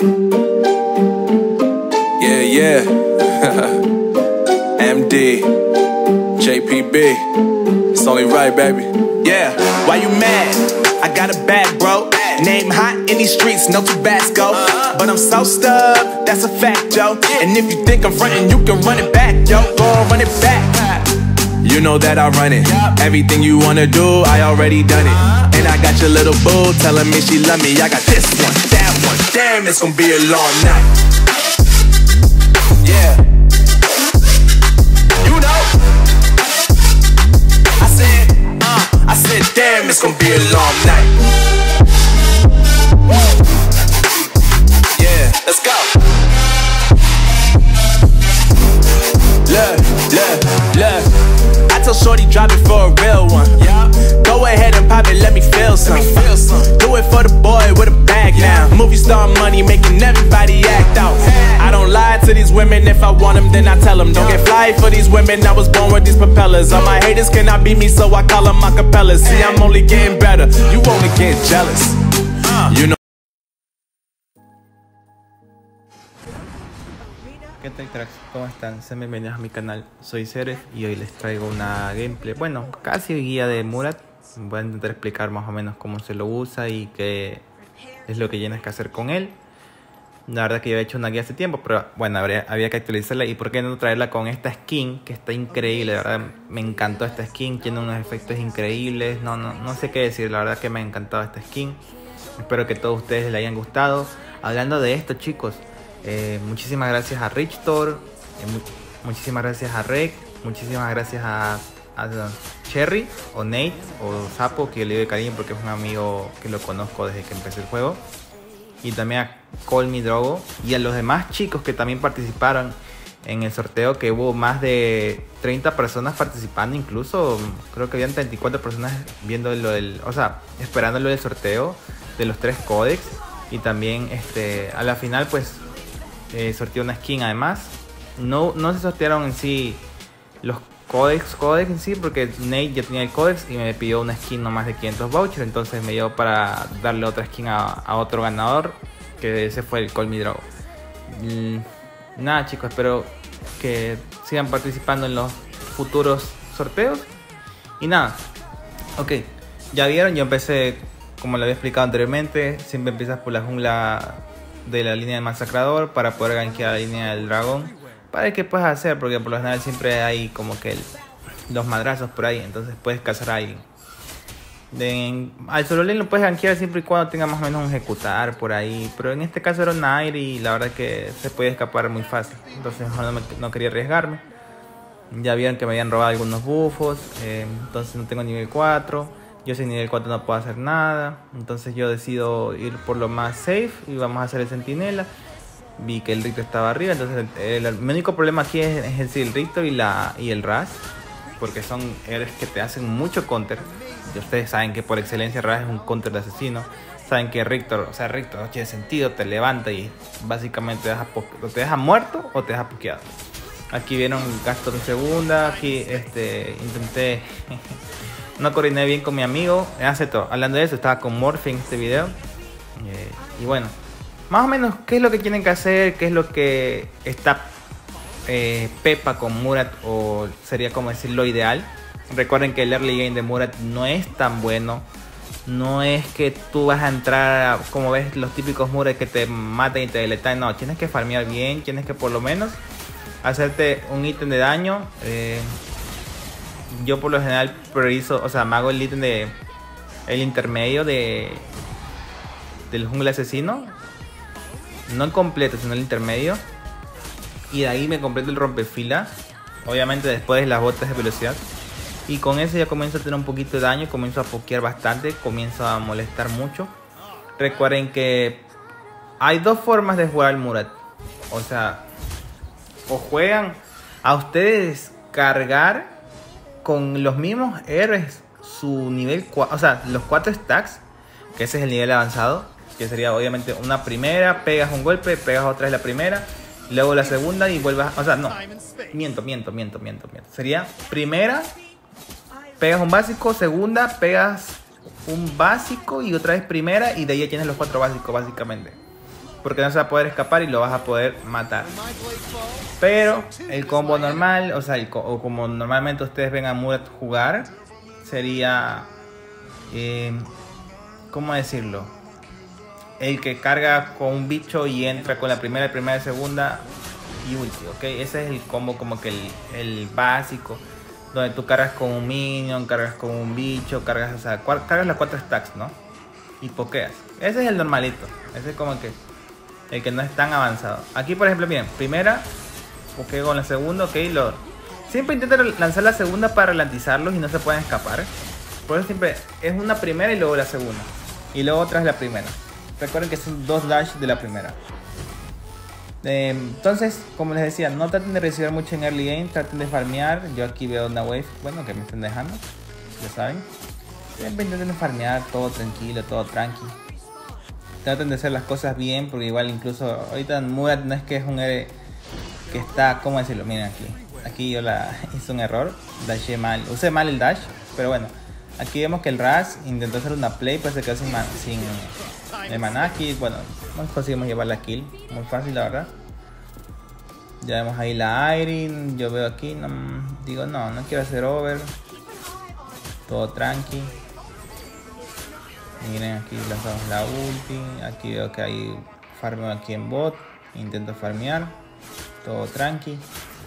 Yeah, yeah. MD, JPB. It's only right, baby. Yeah, why you mad? I got a bad bro. Name hot in these streets, no Tabasco. But I'm so stubbed, that's a fact, yo. And if you think I'm frontin', you can run it back, yo. Go on, run it back. You know that I run it. Everything you wanna do, I already done it. And I got your little boo telling me she love me. I got this one, that one. Damn, it's gonna be a long night. Yeah. You know. I said, damn, it's gonna be a long night. Yeah, let's go. Look. I told Shorty drop it for a real one. Yeah. Go ahead and pop it, let me feel some. Do it for the boy with a bag now. Movie star money making everybody act out. I don't lie to these women, if I want them then I tell them. Don't get fly for these women, I was born with these propellers. All my haters cannot beat me, so I call them acapellas. See, I'm only getting better, you only get jealous. You know. ¿Qué tal, cracks? ¿Cómo están? Sean bienvenidos a mi canal. Soy Ceres y hoy les traigo una gameplay, bueno, casi guía de Murat. Voy a intentar explicar más o menos cómo se lo usa y qué es lo que tienes que hacer con él. La verdad que yo he hecho una guía hace tiempo, pero bueno, había que actualizarla. Y por qué no traerla con esta skin, que está increíble. La verdad me encantó esta skin, tiene unos efectos increíbles. No sé qué decir, la verdad que me ha encantado esta skin. Espero que a todos ustedes les hayan gustado. Hablando de esto, chicos, muchísimas gracias a Richtor, muchísimas gracias a Rek, muchísimas gracias a Cherry o Nate o Sapo, que yo le doy cariño porque es un amigo que lo conozco desde que empecé el juego, y también a Call Me Drogo y a los demás chicos que también participaron en el sorteo, que hubo más de 30 personas participando, incluso creo que habían 34 personas viendo esperando lo del sorteo de los 3 códex. Y también a la final pues sorteé una skin. Además no se sortearon en sí los códex en sí, porque Nate ya tenía el códex y me pidió una skin no más de 500 vouchers. Entonces me dio para darle otra skin a otro ganador, que ese fue el Call Me Draw. Nada, chicos, espero que sigan participando en los futuros sorteos. Y nada, ok, ya vieron, yo empecé como lo había explicado anteriormente. Siempre empiezas por la jungla de la línea del masacrador para poder gankear la línea del dragón, para ver qué puedes hacer, porque por lo general siempre hay como que los madrazos por ahí, entonces puedes cazar a alguien. Al solo lane lo puedes gankear siempre y cuando tenga más o menos un ejecutar por ahí, pero en este caso era un aire y la verdad que se puede escapar muy fácil, entonces no quería arriesgarme. Ya vieron que me habían robado algunos buffos, entonces no tengo nivel 4. Yo sin nivel 4 no puedo hacer nada, entonces yo decido ir por lo más safe y vamos a hacer el sentinela. Vi que el Rictor estaba arriba, entonces mi único problema aquí es el Rictor y el Raz, porque son héroes que te hacen mucho counter. Y ustedes saben que por excelencia Raz es un counter de asesino. Saben que Rictor no tiene sentido, te levanta y básicamente te deja muerto o te deja pokeado. Aquí vieron gasto de segunda, aquí intenté... No coordiné bien con mi amigo. Hablando de eso, estaba con Morphy en este video. Y bueno, más o menos qué es lo que tienen que hacer, qué es lo que está Pepa con Murat, o sería como decir lo ideal. Recuerden que el early game de Murat no es tan bueno. No es que tú vas a entrar como ves los típicos Murat que te matan y te deletan. No, tienes que farmear bien, tienes que por lo menos hacerte un ítem de daño. Yo por lo general priorizo, me hago el ítem el intermedio del jungla asesino, no el completo sino el intermedio, y de ahí me completo el rompefila, obviamente después de las botas de velocidad, y con eso ya comienzo a tener un poquito de daño, comienzo a pokear bastante, comienzo a molestar mucho. Recuerden que hay dos formas de jugar al Murat, o juegan a ustedes cargar con los mismos héroes su nivel 4, los 4 stacks, que ese es el nivel avanzado, que sería obviamente una primera, pegas un golpe, pegas otra vez la primera, luego la segunda y vuelvas, miento, sería primera, pegas un básico, segunda, pegas un básico y otra vez primera, y de ahí ya tienes los 4 básicos básicamente. porque no se va a poder escapar y lo vas a poder matar. Pero el combo normal, o sea, o como normalmente ustedes ven a Murat jugar, sería, ¿cómo decirlo? El que carga con un bicho y entra con la primera, segunda y ulti, ¿ok? Ese es el combo como que el básico, donde tú cargas con un minion, cargas con un bicho, cargas las 4 stacks, ¿no? Y pokeas. Ese es el normalito, ese es como que el que no es tan avanzado. Aquí por ejemplo, miren, primera, pokeo con la segunda, ok, siempre intentan lanzar la segunda para ralentizarlos y no se pueden escapar. Por eso siempre es una primera y luego la segunda, y luego otra es la primera. Recuerden que son 2 dash de la primera. Entonces, como les decía, no traten de recibir mucho en early game, traten de farmear. Yo aquí veo una wave, bueno, que me están dejando, ya saben. Siempre intenten farmear, todo tranquilo, todo tranqui. Traten de hacer las cosas bien, porque igual incluso ahorita Murat no es que es un héroe que está, ¿cómo decirlo? Miren aquí yo hice un error, dashé mal, usé mal el dash, pero bueno. Aquí vemos que el Raz intentó hacer una play, pues se quedó sin el maná. Aquí, bueno, no conseguimos llevar la kill, muy fácil la verdad. Ya vemos ahí la Irene, yo veo aquí, no quiero hacer over. Todo tranqui. Miren, aquí lanzamos la ulti, aquí veo que hay farmeo aquí en bot, intento farmear, todo tranqui.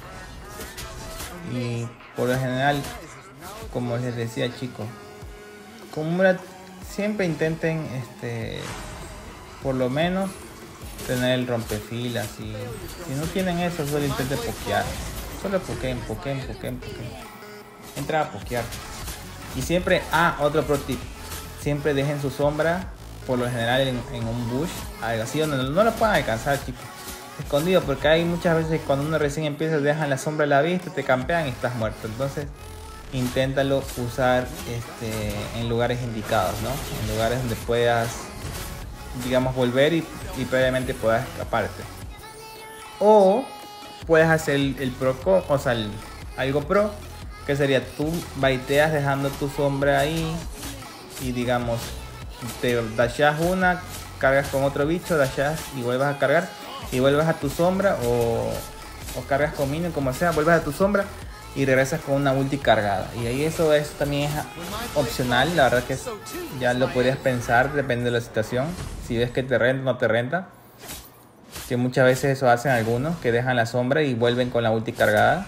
Y por lo general, como les decía chicos, con Murat siempre intenten por lo menos tener el rompefilas, y si no tienen eso, solo intenten pokear, solo pokeen. Entra a pokear. Y siempre, otro pro tip, siempre dejen su sombra por lo general en un bush, algo así donde no lo puedan alcanzar, chicos, escondido, porque hay muchas veces cuando uno recién empieza dejan la sombra a la vista, te campean y estás muerto. Entonces inténtalo usar en lugares indicados, ¿no? En lugares donde puedas, digamos, volver y previamente puedas escaparte. O puedes hacer el algo pro, que sería tú baiteas dejando tu sombra ahí y digamos te dasheas una, cargas con otro bicho, dasheas y vuelvas a cargar y vuelves a tu sombra, o cargas con minion, como sea, vuelves a tu sombra y regresas con una ulti cargada. Y ahí eso también es opcional, la verdad que ya lo podrías pensar, depende de la situación, si ves que te renta o no te renta, que muchas veces eso hacen algunos, que dejan la sombra y vuelven con la ulti cargada.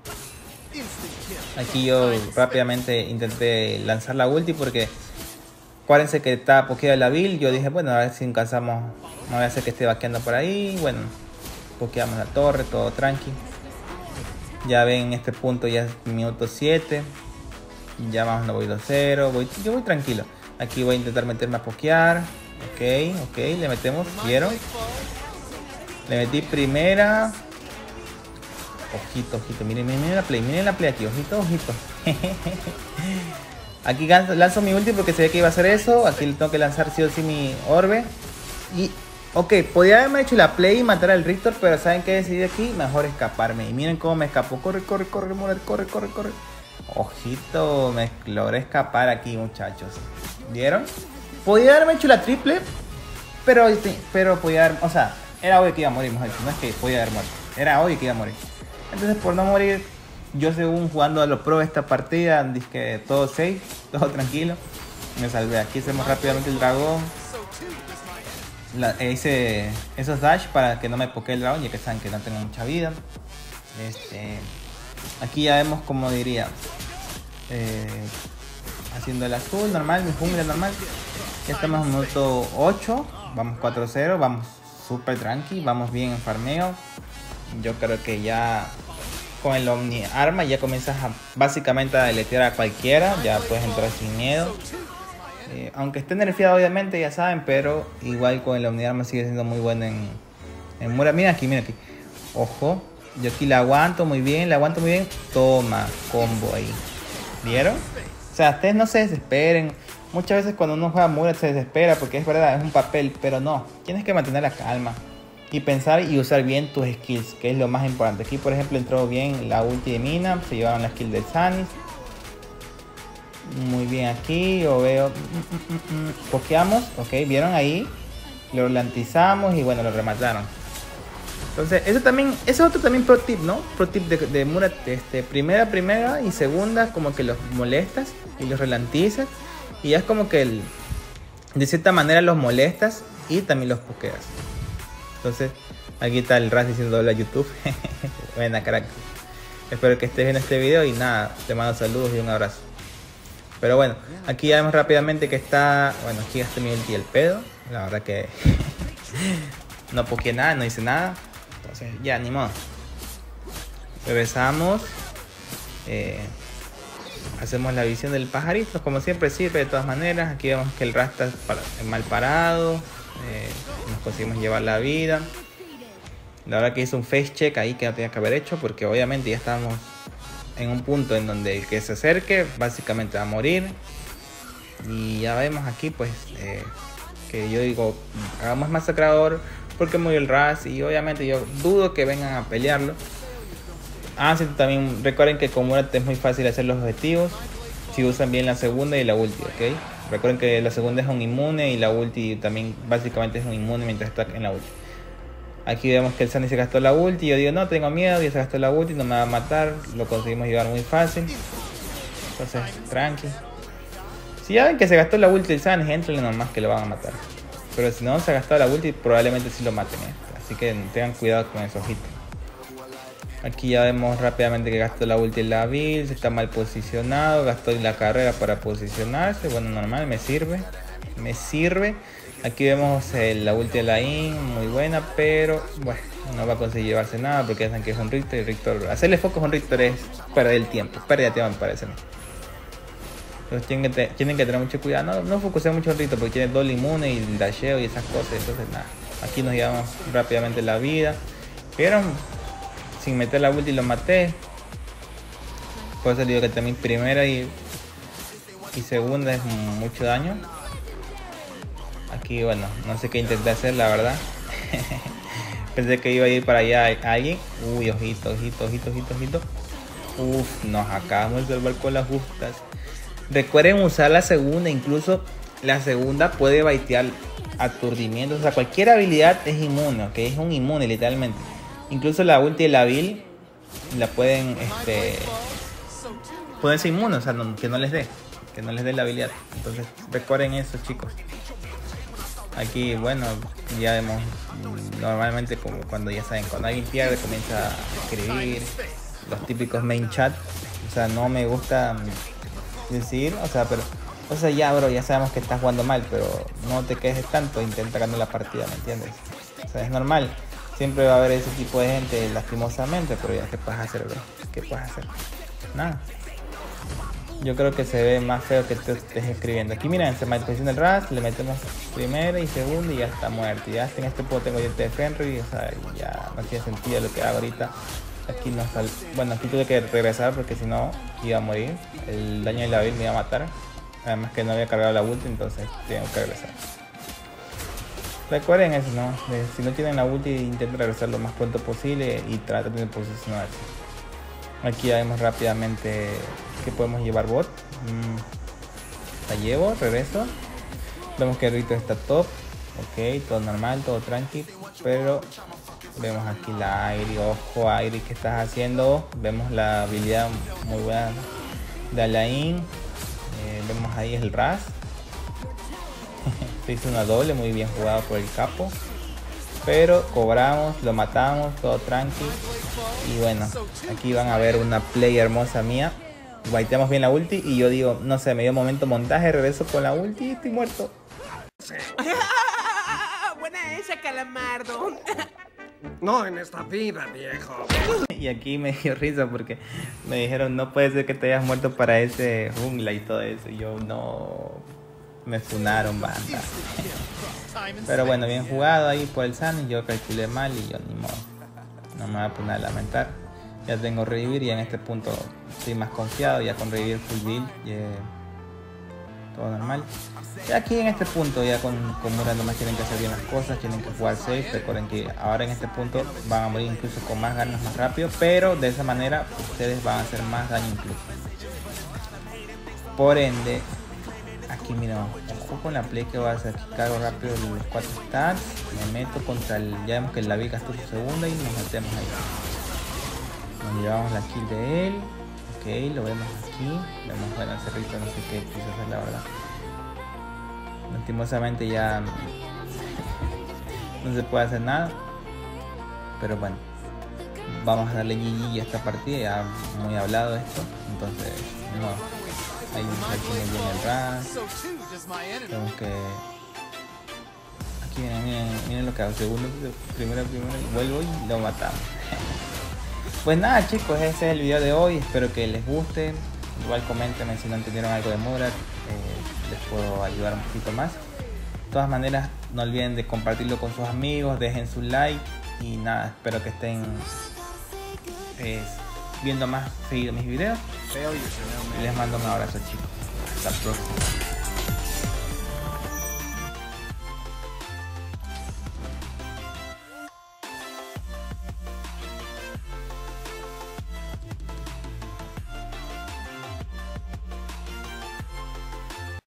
Aquí yo rápidamente intenté lanzar la ulti porque acuérdense que estaba pokeada la build. Yo dije, bueno, a ver si alcanzamos, no voy a hacer que esté vaqueando por ahí. Bueno, pokeamos la torre, todo tranqui. Ya ven, en este punto ya es minuto 7. Ya vamos, no voy 2-0. Yo voy tranquilo. Aquí voy a intentar meterme a pokear. Ok, le metemos, ¿vieron? Le metí primera. Ojito, miren la play aquí, ojito. Aquí lanzo mi ulti porque se ve que iba a hacer eso. Aquí le tengo que lanzar sí o sí mi orbe. Y, podía haberme hecho la play y matar al Rictor, pero ¿saben qué decidí aquí? Mejor escaparme. Y miren cómo me escapó. Corre, Murat, corre. Ojito, me logré escapar aquí, muchachos. ¿Vieron? Podía haberme hecho la triple, pero podía haber, era obvio que iba a morir, mejor dicho. No es que podía haber muerto, era obvio que iba a morir. Entonces, por no morir, yo según jugando a lo pro esta partida, dije todo safe, todo tranquilo, me salvé. Aquí hacemos rápidamente el dragón. Hice esos dash para que no me pokee el dragón, ya que saben que no tengo mucha vida. Aquí ya vemos, como diría, haciendo el azul normal, mi jungla normal. Ya estamos en minuto 8, vamos 4-0, vamos súper tranqui, vamos bien en farmeo. Yo creo que ya con el Omni Arma ya comienzas básicamente a deletear a cualquiera, ya puedes entrar sin miedo. Aunque esté nerfeado obviamente, ya saben, pero igual con el Omni Arma sigue siendo muy bueno en Murat. Mira aquí. Ojo, yo aquí la aguanto muy bien, Toma, combo ahí. ¿Vieron? O sea, ustedes no se desesperen. Muchas veces cuando uno juega Murat se desespera porque es verdad, es un papel, pero no. Tienes que mantener la calma y pensar y usar bien tus skills, que es lo más importante. Aquí, por ejemplo, entró bien la ulti de Mina, se llevaron la skill de Sanis. Muy bien aquí, yo veo. Pokeamos, ¿vieron ahí? lo ralentizamos y bueno, lo remataron. Entonces, eso es otro también pro tip, ¿no? Pro tip de Murat, primera y segunda, como que los molestas y los ralentizas. Y ya es como que de cierta manera los molestas y también los pokeas. Entonces, aquí está el Raz diciendo hola a YouTube. Buena, crack. Espero que estés viendo este video y nada, te mando saludos y un abrazo. Pero bueno, aquí ya vemos rápidamente que está... Bueno, aquí gasté mi ulti el pedo. La verdad que no pokeé nada, no hice nada. Entonces ya, ni modo. Regresamos. Hacemos la visión del pajarito. Como siempre sirve de todas maneras. Aquí vemos que el Raz está mal parado. Nos conseguimos llevar la vida. La verdad que hizo un face check ahí que no tenía que haber hecho. Porque obviamente ya estamos en un punto en donde el que se acerque básicamente va a morir. Y ya vemos aquí pues que yo digo, hagamos masacrador porque murió el Raz. Y obviamente yo dudo que vengan a pelearlo. Sí, también recuerden que con Murat es muy fácil hacer los objetivos si usan bien la segunda y la ulti, ¿ok? Recuerden que la segunda es un inmune y la ulti también básicamente es un inmune mientras está en la ulti. Aquí vemos que el Sunny se gastó la ulti. Yo digo, no, tengo miedo, ya se gastó la ulti, no me va a matar. Lo conseguimos llevar muy fácil. Entonces, tranqui. Si ya ven que se gastó la ulti el Sunny, entrenle nomás que lo van a matar. Pero si no se ha gastado la ulti, probablemente sí lo maten. Así que tengan cuidado con esos hits. Aquí ya vemos rápidamente que gastó la ulti en la build, está mal posicionado, gastó la carrera para posicionarse. Bueno, normal, me sirve. Aquí vemos la ulti de la In, muy buena, pero bueno, no va a conseguir llevarse nada porque ya saben que es un Rictor y Rictor, hacerle foco a un Rictor es perder el tiempo, pérdida de tiempo me parece a mí. Entonces tienen que tener mucho cuidado, no focuseen mucho en Rictor porque tiene doble inmune y el dasheo y esas cosas, entonces nada. Aquí nos llevamos rápidamente la vida. ¿Vieron? Sin meter la ulti lo maté. Por eso digo que también primera y segunda es mucho daño. Aquí bueno, no sé qué intenté hacer la verdad. Pensé que iba a ir para allá alguien. Uy, ojito. Uf, nos acabamos de salvar con las justas. Recuerden usar la segunda, incluso la segunda puede baitear aturdimiento. O sea, cualquier habilidad es inmune, que es un inmune literalmente. Incluso la ulti y la build la pueden ser inmunes, o sea, que no les dé la habilidad. Entonces recuerden eso, chicos. Aquí bueno, ya vemos normalmente como cuando ya saben, cuando alguien pierde comienza a escribir los típicos main chat. O sea, no me gusta decir, o sea, ya bro, ya sabemos que estás jugando mal, pero no te quejes tanto, intenta ganar la partida, ¿me entiendes? O sea, es normal. Siempre va a haber ese tipo de gente lastimosamente, pero ya, ¿qué puedes hacer, bro? ¿Qué puedes hacer? Nada. Yo creo que se ve más feo que te estés escribiendo. Aquí miren, se me posiciona el Raz, le metemos primera y segunda y ya está muerto. Ya en este punto tengo diente de Fenrir, o sea, ya no tiene sentido lo que hago ahorita. Aquí no sale. Bueno, aquí tuve que regresar porque si no iba a morir. El daño de la build me iba a matar. Además que no había cargado la ulti, entonces tengo que regresar. Recuerden eso, ¿no? Si no tienen la ulti, intenten regresar lo más pronto posible y traten de posicionarse. Aquí ya vemos rápidamente que podemos llevar bot. La llevo, regreso. Vemos que el Rito está top. Ok, todo normal, todo tranqui. Pero vemos aquí la Airi. Ojo, Airi, ¿qué estás haciendo? Vemos la habilidad muy buena de Alain. Vemos ahí el Raz. Se hizo una doble, muy bien jugado por el capo. Pero cobramos, lo matamos, todo tranqui. Y bueno, aquí van a ver una play hermosa mía. Baiteamos bien la ulti y yo digo, no sé, me dio momento montaje, regreso con la ulti y estoy muerto. Buena esa, Calamardo. No en esta vida, viejo. Y aquí me dio risa porque me dijeron, no puede ser que te hayas muerto para ese jungla y todo eso. Y yo, no... Me funaron, banda. Pero bueno, bien jugado ahí por el Sunny. Yo calculé mal y yo ni modo. No me voy a poner a lamentar. Ya tengo revivir y en este punto estoy más confiado. Ya con revivir full build, todo normal. Y aquí en este punto ya con Murat nomás tienen que hacer bien las cosas. Tienen que jugar safe. Recuerden que ahora en este punto van a morir incluso con más ganas más rápido. Pero de esa manera ustedes van a hacer más daño incluso. Por ende, Aquí mira, ojo con la play que voy a hacer. Aquí cargo rápido los 4 stars. Me meto contra el... Ya vemos que el David gastó su segunda y nos metemos ahí. Nos llevamos la kill de él. Ok, lo vemos aquí. Vemos, bueno, el cerrito no sé qué quiso hacer la verdad. Lastimosamente ya no se puede hacer nada. Pero bueno, vamos a darle GG a esta partida. Ya muy hablado esto. Entonces, no. Ahí aquí viene el rush. Vemos que aquí miren lo que hago. Segundo, primero, vuelvo y lo matamos. Pues nada chicos, ese es el video de hoy. Espero que les guste. Igual coméntenme si no entendieron algo de Murat. Les puedo ayudar un poquito más. De todas maneras, no olviden de compartirlo con sus amigos. Dejen su like. Y nada, espero que estén viendo más seguido mis videos. Y les mando un abrazo chicos. Hasta la próxima.